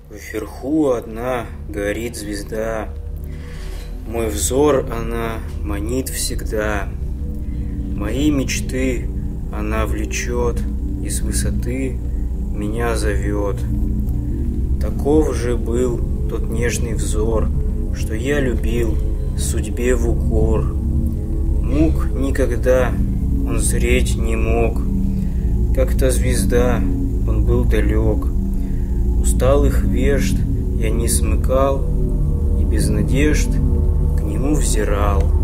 Вверху одна горит звезда, мой взор она манит всегда. Мои мечты она влечет и с высоты меня зовет. Таков же был тот нежный взор, что я любил судьбе в укор. Мук никогда он зреть не мог, как та звезда он был далек. Усталых вежд я не смыкал и без надежд к нему взирал.